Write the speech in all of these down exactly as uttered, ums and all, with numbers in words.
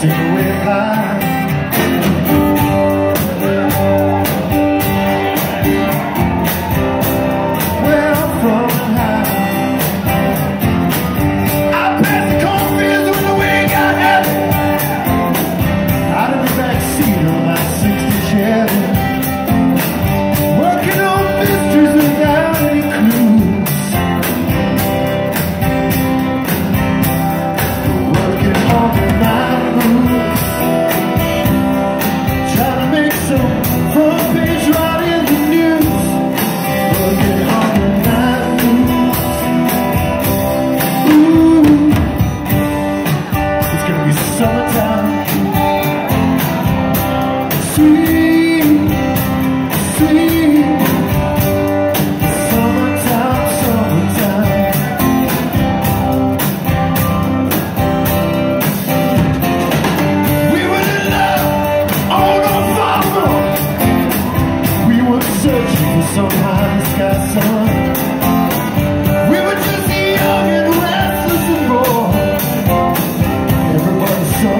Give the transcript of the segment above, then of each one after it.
sing with high. Well, from high, I passed the cornfields when the wind got heavy. Out of the back seat of my sixty Chevy, working on mysteries without any clues. Working on the night moves, trying to make some front page right in the news. Working on the night moves. Ooh, it's gonna be summertime. Sweet, sweet, summertime, summertime. We were in love on a farm. We were searching for some high sky sun. We were just young and restless and bored. Everybody saw.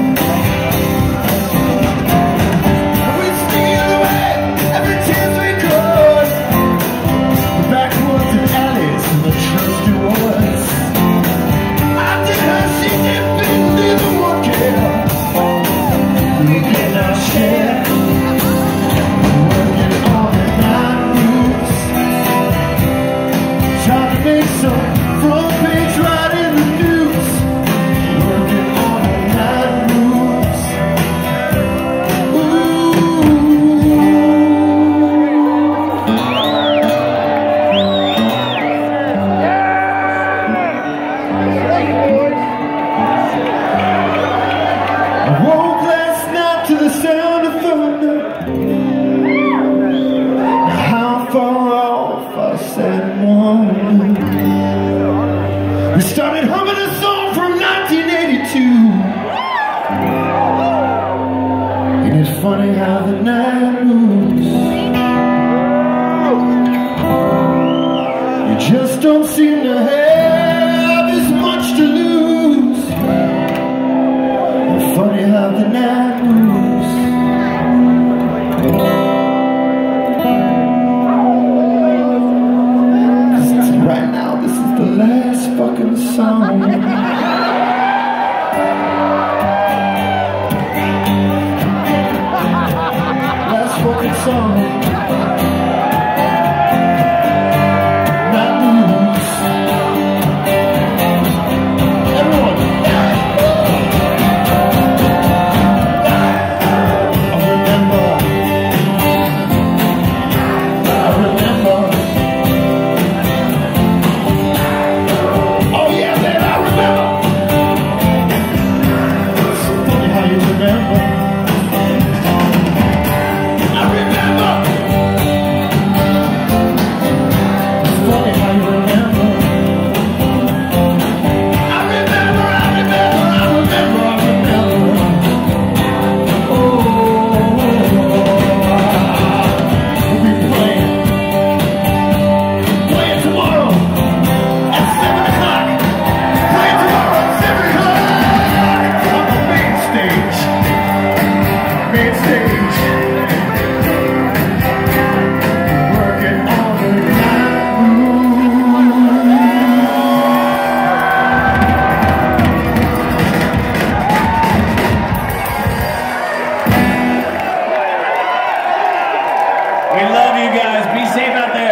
We started humming a song from nineteen eighty-two. Ain't it funny how the night moves? You just don't seem to have as much to lose. Ain't funny how the night moves. Right now, this is the last fucking song. Last fucking song. Not lose. Everyone. I remember. I remember. We love you guys. Be safe out there.